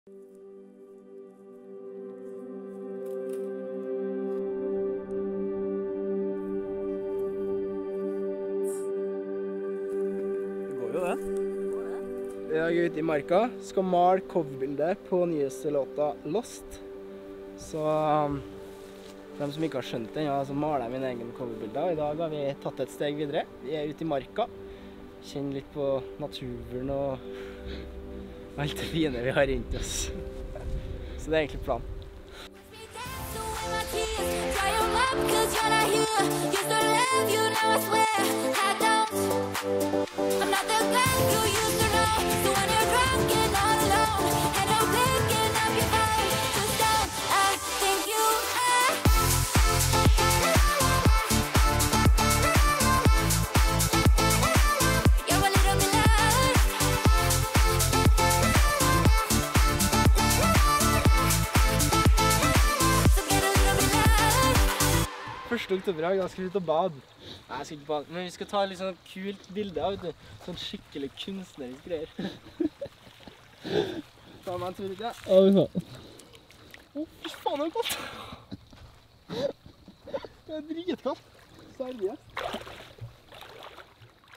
I dag er vi ute i marka, skal male coverbildet på nyeste låta Lost. Så for dem som ikke har skjønt den, så maler jeg min egen coverbilde. I dag har vi tatt et steg videre. Vi er ute i marka, kjenner litt på naturen og alt det fine vi har rundt oss. Så det er egentlig planen. Første oktober er ganske ut å bade. Nei, jeg skal ikke bade, men vi skal ta litt sånn kult bilde av det. Sånn skikkelig kunstnerisk greier. Ta meg en tur ut, ja. Ja, vi får. Fy faen, det er kaldt! Det er dritkaldt. Seriøst.